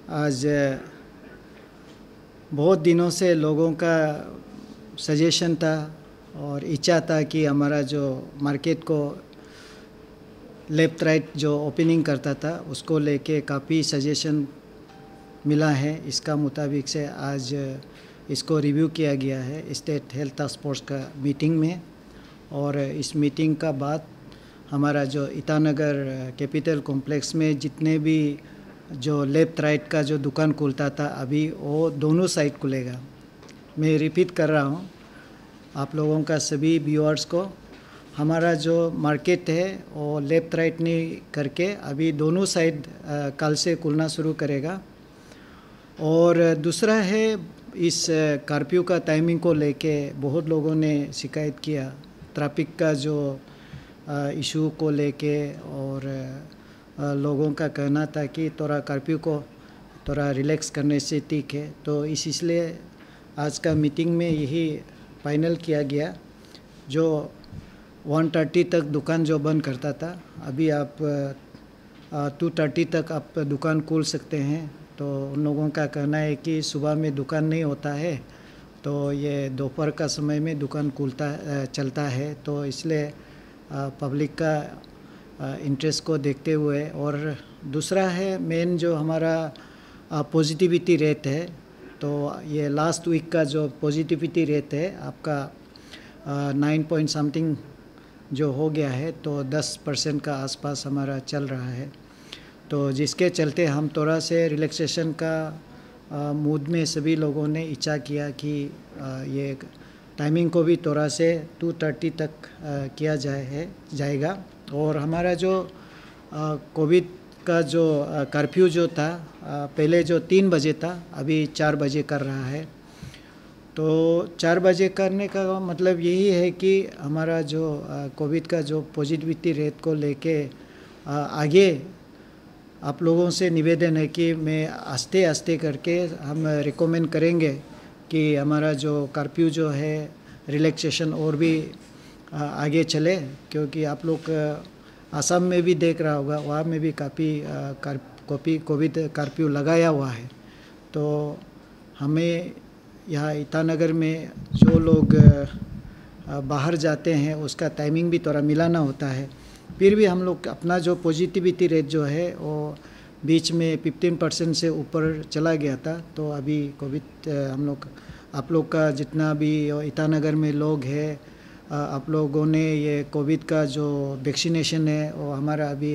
आज बहुत दिनों से लोगों का सजेशन था और इच्छा था कि हमारा जो मार्केट को लेफ्ट राइट जो ओपनिंग करता था उसको लेके काफ़ी सजेशन मिला है। इसका मुताबिक से आज इसको रिव्यू किया गया है स्टेट हेल्थ टास्क फोर्स का मीटिंग में। और इस मीटिंग का बाद हमारा जो ईटानगर कैपिटल कॉम्प्लेक्स में जितने भी जो लेफ्ट राइट का जो दुकान खुलता था अभी वो दोनों साइड खुलेगा। मैं रिपीट कर रहा हूँ आप लोगों का सभी व्यूअर्स को, हमारा जो मार्केट है वो लेफ्ट राइट नहीं करके अभी दोनों साइड कल से खुलना शुरू करेगा। और दूसरा है इस कर्फ्यू का टाइमिंग को लेके बहुत लोगों ने शिकायत किया, ट्रैफिक का जो इशू को लेके, और लोगों का कहना था कि थोड़ा कर्फ्यू को थोड़ा रिलैक्स करने से ठीक है। तो इसलिए आज का मीटिंग में यही फाइनल किया गया। जो 1:30 तक दुकान जो बंद करता था अभी आप 2:30 तक आप दुकान खोल सकते हैं। तो उन लोगों का कहना है कि सुबह में दुकान नहीं होता है तो ये दोपहर का समय में दुकान चलता है। तो इसलिए पब्लिक का इंटरेस्ट को देखते हुए, और दूसरा है मेन जो हमारा पॉजिटिविटी रेट है, तो ये लास्ट वीक का जो पॉजिटिविटी रेट है आपका 9 पॉइंट समथिंग जो हो गया है, तो 10% का आसपास हमारा चल रहा है। तो जिसके चलते हम थोड़ा से रिलैक्सेशन का मूड में सभी लोगों ने इच्छा किया कि ये टाइमिंग को भी थोड़ा से 2:30 तक किया जाएगा। और हमारा जो कोविड का जो कर्फ्यू जो था पहले जो 3 बजे था अभी 4 बजे कर रहा है। तो 4 बजे करने का मतलब यही है कि हमारा जो कोविड का जो पॉजिटिविटी रेट को लेके आगे आप लोगों से निवेदन है कि मैं आस्ते आस्ते करके हम रिकमेंड करेंगे कि हमारा जो कर्फ्यू जो है रिलैक्सेशन और भी आगे चले, क्योंकि आप लोग असम में भी देख रहा होगा वहाँ में भी काफ़ी कोविड कर्फ्यू लगाया हुआ है। तो हमें यहाँ ईटानगर में जो लोग बाहर जाते हैं उसका टाइमिंग भी थोड़ा मिलाना होता है। फिर भी हम लोग अपना जो पॉजिटिविटी रेट जो है वो बीच में 15% से ऊपर चला गया था। तो अभी कोविड हम लोग आप लोग का जितना भी ईटानगर में लोग हैं आप लोगों ने ये कोविड का जो वैक्सीनेशन है वो हमारा अभी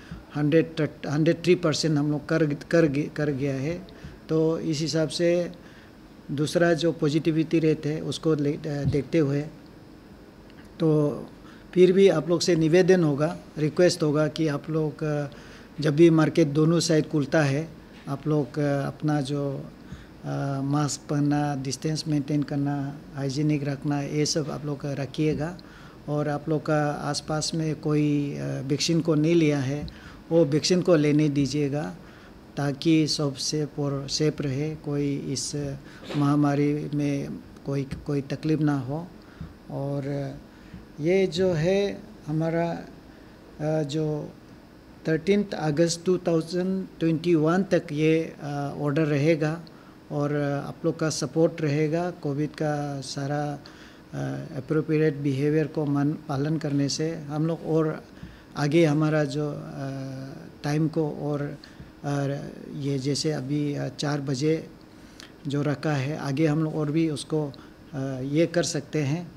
103% हम लोग कर गया है। तो इस हिसाब से दूसरा जो पॉजिटिविटी रेट है उसको देखते हुए तो फिर भी आप लोग से निवेदन होगा, रिक्वेस्ट होगा कि आप लोग जब भी मार्केट दोनों साइड खुलता है आप लोग अपना जो मास्क पहनना, डिस्टेंस मेंटेन करना, हाइजीनिक रखना, ये सब आप लोग रखिएगा। और आप लोग का आसपास में कोई वैक्सीन को नहीं लिया है वो वैक्सीन को लेने दीजिएगा ताकि सब सेफ रहे, कोई इस महामारी में कोई तकलीफ ना हो। और ये जो है हमारा जो 13 अगस्त 2021 तक ये ऑर्डर रहेगा और आप लोग का सपोर्ट रहेगा। कोविड का सारा एप्रोप्रिएट बिहेवियर को पालन करने से हम लोग और आगे हमारा जो टाइम को और ये जैसे अभी 4 बजे जो रखा है आगे हम लोग और भी उसको ये कर सकते हैं,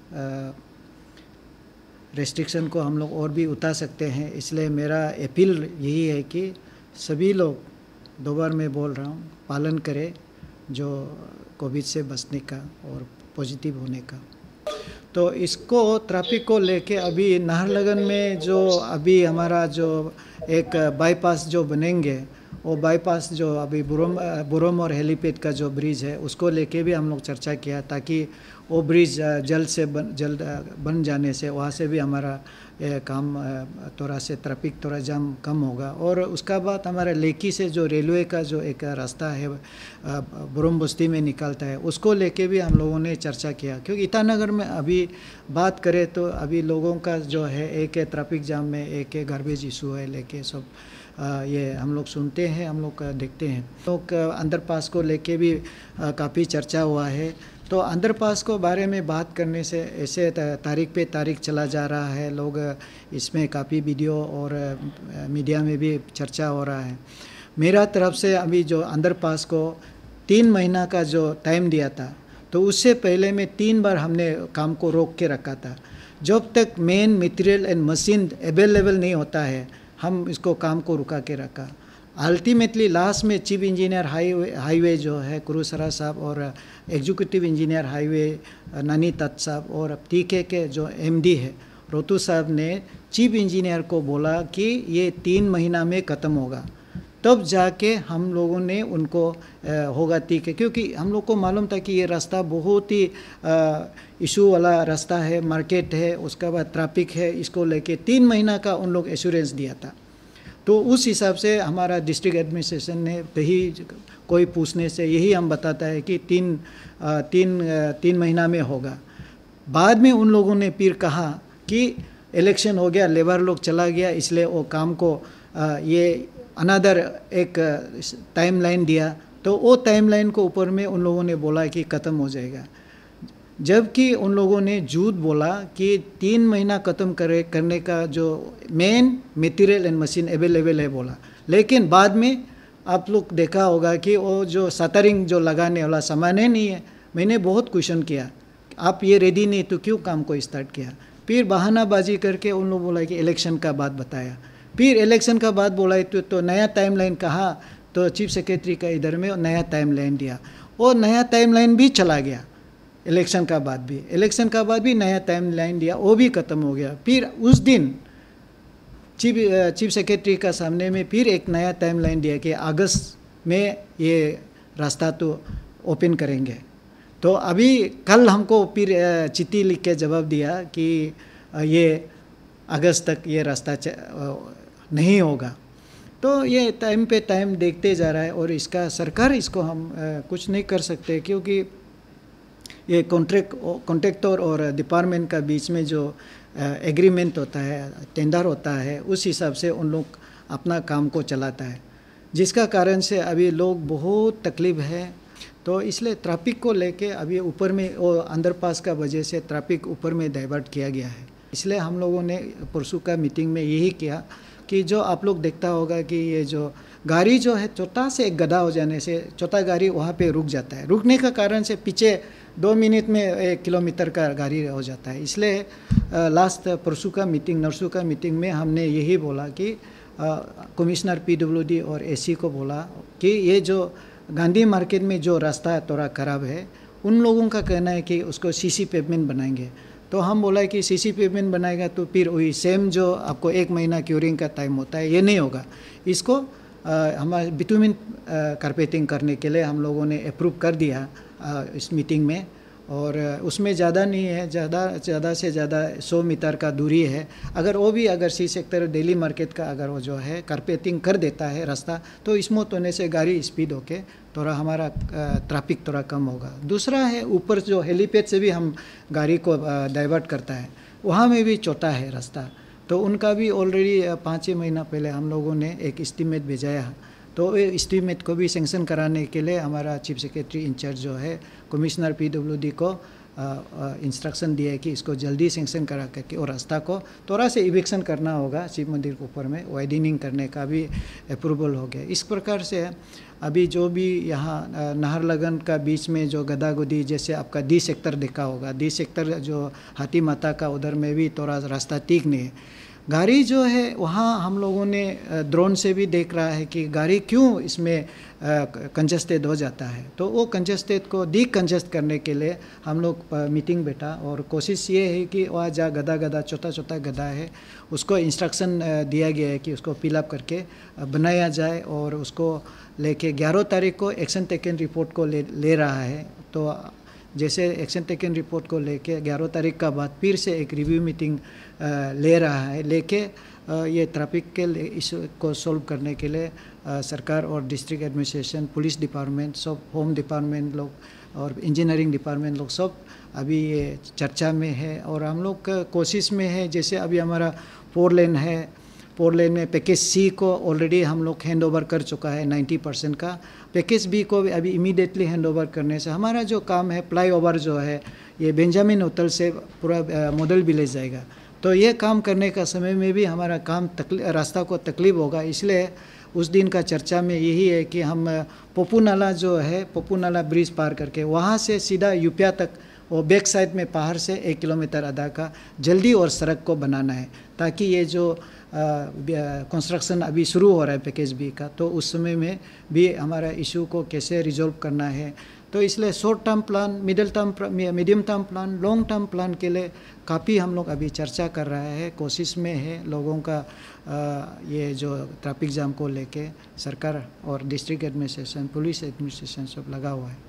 रेस्ट्रिक्शन को हम लोग और भी उतार सकते हैं। इसलिए मेरा अपील यही है कि सभी लोग, दो बार मैं बोल रहा हूँ, पालन करें जो कोविड से बचने का और पॉजिटिव होने का। तो इसको ट्रैफिक को लेके अभी नाहरलगुन में जो अभी हमारा जो एक बाईपास जो बनेंगे वो बाईपास जो अभी बुरोम और हेलीपैड का जो ब्रिज है उसको लेके भी हम लोग चर्चा किया ताकि वो ब्रिज जल्द बन जाने से वहाँ से भी हमारा काम थोड़ा से ट्रैफिक थोड़ा जाम कम होगा। और उसका बाद हमारा लेकी से जो रेलवे का जो एक रास्ता है बुरुम बस्ती में निकलता है उसको लेके भी हम लोगों ने चर्चा किया, क्योंकि ईटानगर में अभी बात करें तो अभी लोगों का जो है एक है ट्रैफिक जाम में, एक है गार्बेज इशू है लेके सब ये हम लोग सुनते हैं, हम लोग देखते हैं। लोग अंडरपास को लेके भी काफ़ी चर्चा हुआ है। तो अंडरपास को बारे में बात करने से ऐसे तारीख पे तारीख चला जा रहा है। लोग इसमें काफ़ी वीडियो और मीडिया में भी चर्चा हो रहा है। मेरा तरफ से अभी जो अंडरपास को 3 महीना का जो टाइम दिया था, तो उससे पहले में 3 बार हमने काम को रोक के रखा था। जब तक main material and machine available नहीं होता है, हम इसको काम को रुका के रखा। अल्टीमेटली लास्ट में चीफ इंजीनियर हाईवे जो है कुरुसरा साहब और एग्जीक्यूटिव इंजीनियर हाईवे नानी तत् साहब और टीके के जो एमडी है रोतू साहब ने चीफ इंजीनियर को बोला कि ये 3 महीना में ख़त्म होगा। तब जाके हम लोगों ने उनको होगा ठीक है, क्योंकि हम लोग को मालूम था कि ये रास्ता बहुत ही इशू वाला रास्ता है, मार्केट है, उसके बाद ट्रैफिक है। इसको लेके 3 महीना का उन लोग एश्योरेंस दिया था। तो उस हिसाब से हमारा डिस्ट्रिक्ट एडमिनिस्ट्रेशन ने कहीं कोई पूछने से यही हम बताता है कि तीन महीना में होगा। बाद में उन लोगों ने फिर कहा कि इलेक्शन हो गया, लेबर लोग चला गया, इसलिए वो काम को ये अनदर एक टाइमलाइन दिया। तो वो टाइमलाइन को ऊपर में उन लोगों ने बोला कि ख़त्म हो जाएगा, जबकि उन लोगों ने झूठ बोला कि 3 महीना ख़त्म करने का जो main material and machine available है बोला। लेकिन बाद में आप लोग देखा होगा कि वो जो शटरिंग जो लगाने वाला सामान है नहीं है। मैंने बहुत क्वेश्चन किया, आप ये रेडी नहीं तो क्यों काम को स्टार्ट किया? फिर बहानाबाजी करके उन लोग बोला कि इलेक्शन का बात बताया। फिर इलेक्शन का बात बोला तो नया टाइमलाइन कहा, तो चीफ सेक्रेटरी का इधर में नया टाइमलाइन दिया। और नया टाइमलाइन भी चला गया। इलेक्शन का बाद भी नया टाइमलाइन दिया, वो भी ख़त्म हो गया। फिर उस दिन चीफ सेक्रेटरी का सामने में फिर एक नया टाइमलाइन दिया कि अगस्त में ये रास्ता तो ओपन करेंगे। तो अभी कल हमको फिर चिट्ठी लिख के जवाब दिया कि ये अगस्त तक ये रास्ता नहीं होगा। तो ये टाइम पे टाइम देखते जा रहा है और इसका सरकार इसको हम कुछ नहीं कर सकते, क्योंकि ये कॉन्ट्रैक्टर और डिपार्टमेंट का बीच में जो एग्रीमेंट होता है, टेंडर होता है, उस हिसाब से उन लोग अपना काम को चलाता है, जिसका कारण से अभी लोग बहुत तकलीफ है। तो इसलिए ट्रैफिक को लेके अभी ऊपर में वो अंडरपास का वजह से ट्रैफिक ऊपर में डाइवर्ट किया गया है। इसलिए हम लोगों ने परसों का मीटिंग में यही किया कि जो आप लोग देखता होगा कि ये जो गाड़ी जो है छोटा से एक गड्ढा हो जाने से छोटा गाड़ी वहाँ पे रुक जाता है। रुकने का कारण से पीछे 2 मिनट में 1 किलोमीटर का गाड़ी हो जाता है। इसलिए लास्ट परसों का मीटिंग नरसों का मीटिंग में हमने यही बोला कि कमिश्नर पीडब्ल्यूडी और एसी को बोला कि ये जो गांधी मार्केट में जो रास्ता थोड़ा ख़राब है, उन लोगों का कहना है कि उसको सीसी पेवमेंट बनाएंगे। तो हम बोला कि सीसी पेवमेंट बनाएगा तो फिर वही सेम जो आपको 1 महीना क्यूरिंग का टाइम होता है, ये नहीं होगा। इसको हमारे बिटुमिन कारपेटिंग करने के लिए हम लोगों ने अप्रूव कर दिया इस मीटिंग में। और उसमें ज़्यादा नहीं है, ज़्यादा से ज़्यादा 100 मीटर का दूरी है। अगर वो भी अगर सी सेक्टर दिल्ली मार्केट का अगर वो जो है कारपेटिंग कर देता है रास्ता, तो स्मूथ होने से गाड़ी स्पीड होके थोड़ा हमारा ट्रैफिक थोड़ा कम होगा। दूसरा है ऊपर जो हेलीपैड से भी हम गाड़ी को डाइवर्ट करता है, वहाँ में भी छोटा है रास्ता। तो उनका भी ऑलरेडी 5-6 महीना पहले हम लोगों ने एक एस्टीमेट भेजाया। तो एस्टीमेट को भी सेंक्शन कराने के लिए हमारा चीफ सेक्रेटरी इंचार्ज जो है कमिश्नर पीडब्ल्यूडी को इंस्ट्रक्शन दिया है कि इसको जल्दी सेंक्शन करा करके और रास्ता को थोड़ा से इविक्शन करना होगा। शिव मंदिर के ऊपर में वाइडनिंग करने का भी अप्रूवल हो गया। इस प्रकार से अभी जो भी यहाँ नाहरलगन का बीच में जो गदागुदी, जैसे आपका डी सेक्टर देखा होगा, डी सेक्टर जो हाथी माता का उधर में भी थोड़ा रास्ता ठीक नहीं है। गाड़ी जो है वहाँ हम लोगों ने ड्रोन से भी देख रहा है कि गाड़ी क्यों इसमें कंजस्टेड हो जाता है। तो वो कंजस्टेड को कंजस्ट करने के लिए हम लोग मीटिंग बैठा और कोशिश ये है कि वहाँ जहाँ गदा छोटा गड्ढा है उसको इंस्ट्रक्शन दिया गया है कि उसको फिलअप करके बनाया जाए और उसको लेके 11 तारीख को एक्शन टेकन रिपोर्ट को ले रहा है। तो जैसे एक्शन टेकन रिपोर्ट को लेके 11 तारीख का बाद फिर से एक रिव्यू मीटिंग ले रहा है, लेके ये ट्रैफिक के इशू को सॉल्व करने के लिए सरकार और डिस्ट्रिक्ट एडमिनिस्ट्रेशन, पुलिस डिपार्टमेंट, सब होम डिपार्टमेंट लोग और इंजीनियरिंग डिपार्टमेंट लोग सब अभी ये चर्चा में है। और हम लोग कोशिश में है, जैसे अभी हमारा 4 लेन है, 4 लेन में पैकेज सी को ऑलरेडी हम लोग हैंड ओवर कर चुका है 90% का। पैकेज बी को अभी इमीडिएटली हैंड ओवर करने से हमारा जो काम है फ्लाई ओवर जो है ये बेंजामिन होटल से पूरा मॉडल भी ले जाएगा। तो ये काम करने का समय में भी हमारा काम रास्ता को तकलीफ होगा, इसलिए उस दिन का चर्चा में यही है कि हम पप्पू नाला जो है, पप्पू नाला ब्रिज पार करके वहाँ से सीधा यूपिया तक और बैक साइड में पहाड़ से 1 किलोमीटर आधा का जल्दी और सड़क को बनाना है, ताकि ये जो कंस्ट्रक्शन अभी शुरू हो रहा है पैकेज बी का, तो उस समय में भी हमारा इशू को कैसे रिजॉल्व करना है। तो इसलिए short term plan, medium term plan, long term plan के लिए काफ़ी हम लोग अभी चर्चा कर रहे हैं, कोशिश में है। लोगों का ये जो ट्रैफिक जाम को लेके सरकार और डिस्ट्रिक्ट एडमिनिस्ट्रेशन, पुलिस एडमिनिस्ट्रेशन सब लगा हुआ है।